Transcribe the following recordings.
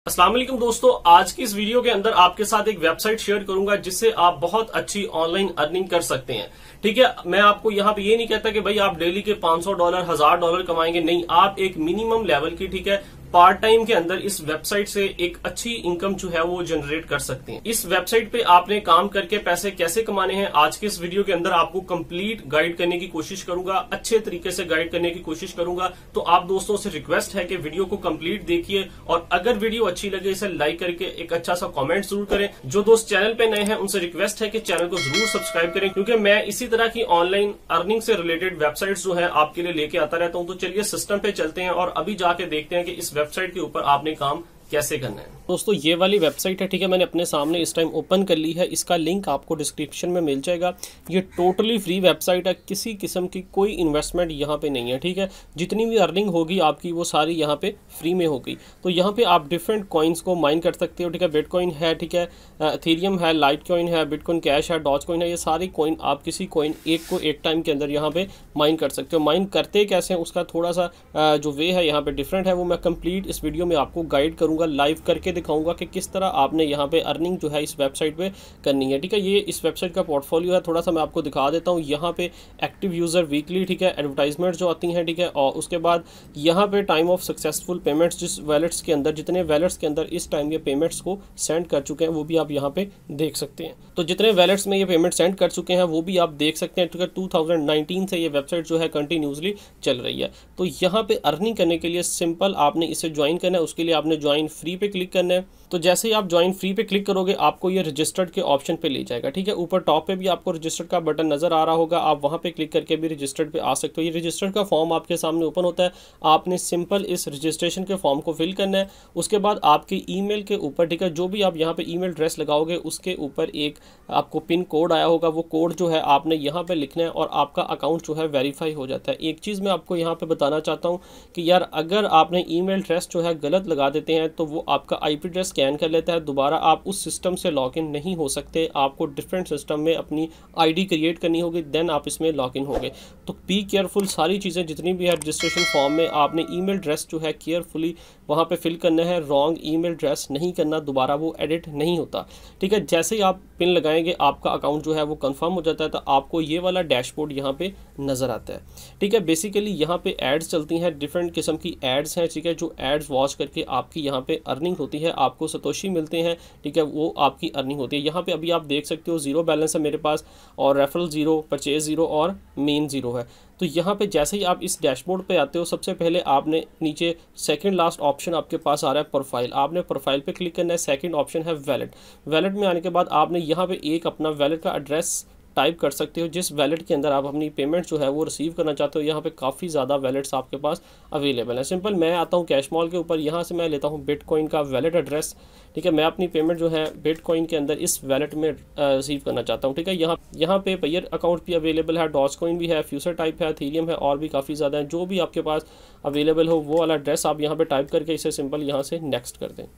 अस्सलाम वालेकुम दोस्तों, आज की इस वीडियो के अंदर आपके साथ एक वेबसाइट शेयर करूंगा जिससे आप बहुत अच्छी ऑनलाइन अर्निंग कर सकते हैं। ठीक है, मैं आपको यहाँ पे ये नहीं कहता कि भाई आप डेली के $500 $1000 कमाएंगे, नहीं, आप एक मिनिमम लेवल की, ठीक है, पार्ट टाइम के अंदर इस वेबसाइट से एक अच्छी इनकम जो है वो जनरेट कर सकते हैं। इस वेबसाइट पे आपने काम करके पैसे कैसे कमाने हैं, आज के इस वीडियो के अंदर आपको कंप्लीट गाइड करने की कोशिश करूंगा, अच्छे तरीके से गाइड करने की कोशिश करूंगा। तो आप दोस्तों से रिक्वेस्ट है कि वीडियो को कंप्लीट देखिए और अगर वीडियो अच्छी लगे इसे लाइक करके एक अच्छा सा कमेंट जरूर करें। जो दोस्त चैनल पे नए हैं उनसे रिक्वेस्ट है कि चैनल को जरूर सब्सक्राइब करें, क्योंकि मैं इसी तरह की ऑनलाइन अर्निंग से रिलेटेड वेबसाइट्स जो है आपके लिए लेके आता रहता हूं। तो चलिए सिस्टम पे चलते हैं और अभी जाके देखते हैं कि इस वेबसाइट के ऊपर आपने काम कैसे करना है। दोस्तों ये वाली वेबसाइट है, ठीक है, मैंने अपने सामने इस टाइम ओपन कर ली है। इसका लिंक आपको डिस्क्रिप्शन में मिल जाएगा। ये टोटली फ्री वेबसाइट है, किसी किस्म की कोई इन्वेस्टमेंट यहाँ पे नहीं है। ठीक है, जितनी भी अर्निंग होगी आपकी वो सारी यहाँ पे फ्री में होगी। तो यहाँ पे आप डिफरेंट कॉइन्स को माइन कर सकते हो। ठीक है, बिटकॉइन है, ठीक है, एथेरियम है, लाइट कॉइन है, बिटकॉइन कैश है, डॉज कॉइन है, ये सारी कॉइन आप किसी कॉइन एक को एक टाइम के अंदर यहाँ पे माइन कर सकते हो। माइन करते कैसे हैं उसका थोड़ा सा जो वे है यहाँ पे डिफरेंट है, वो मैं कंप्लीट इस वीडियो में आपको गाइड करूँगा, लाइव करके दिखाऊंगा कि किस तरह आपने यहाँ पे अर्निंग जो है इस वेबसाइट पे करनी है। ठीक है, ये इस वेबसाइट का पोर्टफोलियो है, थोड़ा सा मैं आपको दिखा देता हूँ। यहाँ पे एक्टिव यूज़र वीकली, ठीक है, एडवर्टाइजमेंट जो आती हैं, ठीक है, और उसके बाद यहाँ पे टाइम ऑफ सक्सेसफुल पेमेंट्स, जिस वैलेट्स के अंदर, जितने वैलेट्स के अंदर इस टाइम ये पेमेंट्स को सेंड कर चुके हैं वो भी आप यहाँ पे देख सकते हैं। तो जितने वैलेट्स में ये पेमेंट सेंड कर चुके हैं वो भी आप देख सकते हैं। ठीक है, 2019 से ये वेबसाइट जो है कंटिन्यूसली चल रही है। तो यहाँ पे अर्निंग करने के लिए सिंपल आपने इसे ज्वाइन करना है। उसके लिए आपने ज्वाइन फ्री पे क्लिक करना है। तो जैसे ही आप ज्वाइन फ्री पे क्लिक करोगे आपको ये रजिस्टर्ड के ऑप्शन पे ले जाएगा। ठीक है, ऊपर टॉप पे भी आपको रजिस्टर्ड का बटन नजर आ रहा होगा, आप वहां पे क्लिक करके भी रजिस्टर्ड पे आ सकते हो। ये रजिस्टर्ड का फॉर्म आपके सामने ओपन होता है, आपने सिंपल इस रजिस्ट्रेशन के फॉर्म को फिल करना है। उसके बाद आपके ईमेल के ऊपर, ठीक है, जो भी आप यहाँ पे ईमेल एड्रेस लगाओगे उसके ऊपर एक आपको पिन कोड आया होगा, वो कोड जो है आपने यहाँ पे लिखना है और आपका अकाउंट जो है वेरीफाई हो जाता है। एक चीज़ मैं आपको यहाँ पे बताना चाहता हूँ कि यार अगर आपने ईमेल एड्रेस जो है गलत लगा देते हैं तो वो आपका IP एड्रेस स्कैन कर लेता है, दोबारा आप उस सिस्टम से लॉगिन नहीं हो सकते। आपको डिफरेंट सिस्टम में अपनी ID क्रिएट करनी होगी, देन आप इसमें लॉगिन होगे। तो बी केयरफुल, सारी चीज़ें जितनी भी है रजिस्ट्रेशन फॉर्म में आपने ईमेल एड्रेस जो है केयरफुली वहाँ पे फिल करना है। रॉन्ग ईमेल एड्रेस नहीं करना, दोबारा वो एडिट नहीं होता। ठीक है, जैसे ही आप पिन लगाएंगे आपका अकाउंट जो है वो कंफर्म हो जाता है। तो आपको ये वाला डैशबोर्ड यहाँ पे नज़र आता है। ठीक है, बेसिकली यहाँ पे एड्स चलती हैं, डिफरेंट किस्म की एड्स हैं। ठीक है, जो एड्स वॉच करके आपकी यहाँ पे अर्निंग होती है, आपको सतोशी मिलते हैं। ठीक है, वो आपकी अर्निंग होती है। यहाँ पे अभी आप देख सकते हो जीरो बैलेंस है मेरे पास, और रेफरल जीरो, परचेज जीरो और मेन जीरो है। तो यहाँ पे जैसे ही आप इस डैशबोर्ड पे आते हो सबसे पहले आपने नीचे सेकंड लास्ट ऑप्शन आपके पास आ रहा है प्रोफाइल, आपने प्रोफाइल पे क्लिक करना है। सेकंड ऑप्शन है वैलेट। वैलेट में आने के बाद आपने यहाँ पे एक अपना वैलेट का एड्रेस टाइप कर सकते हो, जिस वैलेट के अंदर आप अपनी पेमेंट जो है वो रिसीव करना चाहते हो। यहाँ पे काफ़ी ज़्यादा वैलेट्स आपके पास अवेलेबल है। सिंपल मैं आता हूँ कैश मॉल के ऊपर, यहाँ से मैं लेता हूँ बिटकॉइन का वैलेट एड्रेस। ठीक है, मैं अपनी पेमेंट जो है बिटकॉइन के अंदर इस वैलेट में रिसीव करना चाहता हूँ। ठीक है, यहाँ पे पेयर अकाउंट भी अवेलेबल है, डॉज कॉइन भी है, फ्यूचर टाइप है, एथेरियम है, और भी काफ़ी ज़्यादा है। जो भी आपके पास अवेलेबल हो वो वाला एड्रेस आप यहाँ पर टाइप करके इसे सिंपल यहाँ से नेक्स्ट कर दें।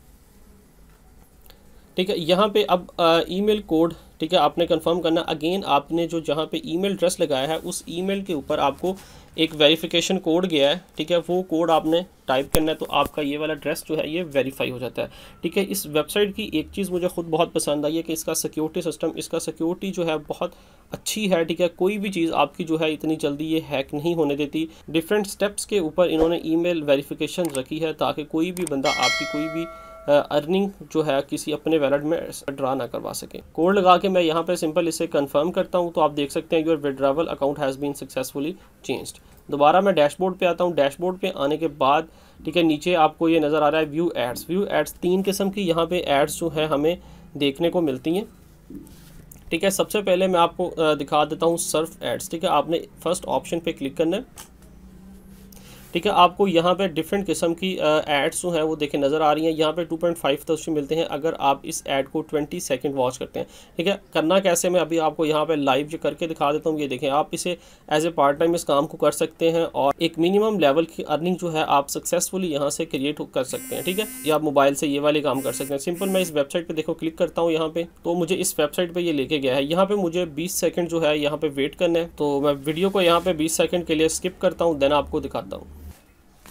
ठीक है, यहाँ पे अब ईमेल कोड, ठीक है, आपने कंफर्म करना। अगेन आपने जो जहाँ पे ईमेल एड्रेस लगाया है उस ईमेल के ऊपर आपको एक वेरिफिकेशन कोड गया है। ठीक है, वो कोड आपने टाइप करना है, तो आपका ये वाला एड्रेस जो है ये वेरीफाई हो जाता है। ठीक है, इस वेबसाइट की एक चीज़ मुझे खुद बहुत पसंद आई है कि इसका सिक्योरिटी सिस्टम, इसका सिक्योरिटी जो है बहुत अच्छी है। ठीक है, कोई भी चीज़ आपकी जो है इतनी जल्दी ये हैक नहीं होने देती। डिफरेंट स्टेप्स के ऊपर इन्होंने ईमेल वेरिफिकेशन रखी है ताकि कोई भी बंदा आपकी कोई भी अर्निंग जो है किसी अपने वैलेट में ड्रा ना करवा सके। कोड लगा के मैं यहाँ पे सिंपल इसे कंफर्म करता हूँ, तो आप देख सकते हैं your withdrawal account has been successfully changed. दोबारा मैं डैशबोर्ड पे आता हूँ। डैशबोर्ड पे आने के बाद, ठीक है, नीचे आपको ये नज़र आ रहा है व्यू एड्स। व्यू एड्स 3 किस्म की यहाँ पे एड्स जो है हमें देखने को मिलती हैं। ठीक है, सबसे पहले मैं आपको दिखा देता हूँ सर्फ एड्स। ठीक है, आपने फर्स्ट ऑप्शन पे क्लिक करना है। ठीक है, आपको यहाँ पे डिफरेंट किस्म की एड्स जो हैं वो देखे नज़र आ रही हैं। यहाँ पे 2.5 तक मिलते हैं अगर आप इस ऐड को 20 सेकंड वॉच करते हैं। ठीक है, करना कैसे मैं अभी आपको यहाँ पे लाइव जो करके दिखा देता हूँ। ये देखें, आप इसे एज ए पार्ट टाइम इस काम को कर सकते हैं और एक मिनिमम लेवल की अर्निंग जो है आप सक्सेसफुली यहाँ से क्रिएट कर सकते हैं। ठीक है, या आप मोबाइल से ये वाले काम कर सकते हैं। सिंपल मैं इस वेबसाइट पर देखो क्लिक करता हूँ यहाँ पे, तो मुझे इस वेबसाइट पर ये लेके गया है। यहाँ पे मुझे 20 सेकंड जो है यहाँ पे वेट करना है, तो मैं वीडियो को यहाँ पे 20 सेकंड के लिए स्किप करता हूँ, देन आपको दिखाता हूँ।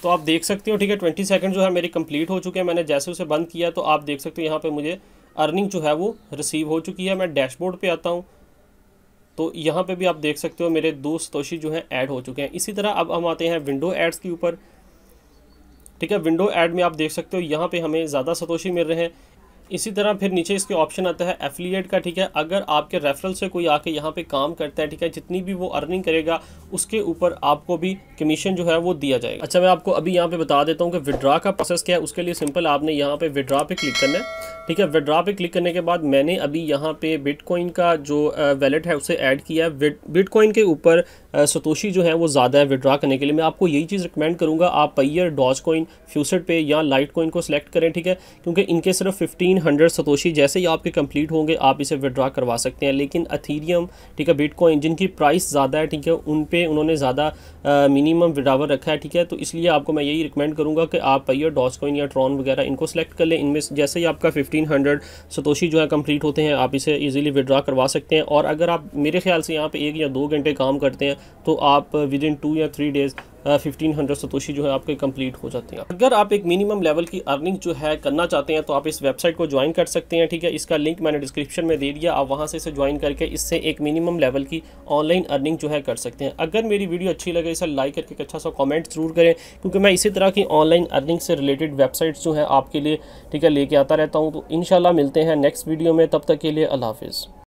तो आप देख सकते हो, ठीक है, 20 सेकंड जो है मेरे कंप्लीट हो चुके हैं। मैंने जैसे उसे बंद किया तो आप देख सकते हो यहाँ पे मुझे अर्निंग जो है वो रिसीव हो चुकी है। मैं डैशबोर्ड पे आता हूँ तो यहाँ पे भी आप देख सकते हो मेरे 2 सतोशी जो हैं ऐड हो चुके हैं। इसी तरह अब हम आते हैं विंडो एड्स के ऊपर। ठीक है, विंडो ऐड में आप देख सकते हो यहाँ पे हमें ज़्यादा सतोशी मिल रहे हैं। इसी तरह फिर नीचे इसके ऑप्शन आता है एफिलिएट का। ठीक है, अगर आपके रेफरल से कोई आके यहाँ पे काम करता है, ठीक है, जितनी भी वो अर्निंग करेगा उसके ऊपर आपको भी कमीशन जो है वो दिया जाएगा। अच्छा, मैं आपको अभी यहाँ पे बता देता हूँ कि विड्रॉ का प्रोसेस क्या है। उसके लिए सिंपल आपने यहाँ पे विड्रॉ पे क्लिक करना है। ठीक है, विड्रॉ पे क्लिक करने के बाद मैंने अभी यहाँ पे बिटकॉइन का जो वैलेट है उसे ऐड किया है। बिटकॉइन के ऊपर सतोशी जो है वो ज़्यादा है विड्रॉ करने के लिए। मैं आपको यही चीज़ रिकमेंड करूँगा, आप पायर, डॉजकॉइन, फ्यूसेट पे या लाइट कॉइन को सिलेक्ट करें। ठीक है, क्योंकि इनके सिर्फ 1500 सतोशी जैसे ही आपके कंप्लीट होंगे आप इसे विड्रॉ करवा सकते हैं। लेकिन अथीरियम, ठीक है, बिटकॉइन जिनकी प्राइस ज़्यादा है, ठीक है, उन पे उन्होंने ज़्यादा मिनिमम विड्रॉवल रखा है। ठीक है, तो इसलिए आपको मैं यही रिकमेंड करूँगा कि आप पायर, डॉजकॉइन या ट्रॉन वगैरह इनको सिलेक्ट कर लें। इनमें जैसे ही आपका 1500 सतोशी जो है कंप्लीट होते हैं आप इसे इजीली विड्रॉ करवा सकते हैं। और अगर आप मेरे ख्याल से यहाँ पे 1 या 2 घंटे काम करते हैं तो आप विद इन 2 या 3 डेज़ 1500 सतोशी जो है आपके कंप्लीट हो जाते हैं। अगर आप एक मिनिमम लेवल की अर्निंग जो है करना चाहते हैं तो आप इस वेबसाइट को ज्वाइन कर सकते हैं। ठीक है, इसका लिंक मैंने डिस्क्रिप्शन में दे दिया, आप वहां से इसे ज्वाइन करके इससे एक मिनिमम लेवल की ऑनलाइन अर्निंग जो है कर सकते हैं। अगर मेरी वीडियो अच्छी लगे इसे लाइक करके एक अच्छा सा कॉमेंट जरूर करें, क्योंकि मैं इसी तरह की ऑनलाइन अर्निंग से रिलेटेड वेबसाइट्स जो है आपके लिए, ठीक है, लेके आता रहता हूँ। तो इंशाल्लाह मिलते हैं नेक्स्ट वीडियो में, तब तक के लिए अल्लाह हाफिज़।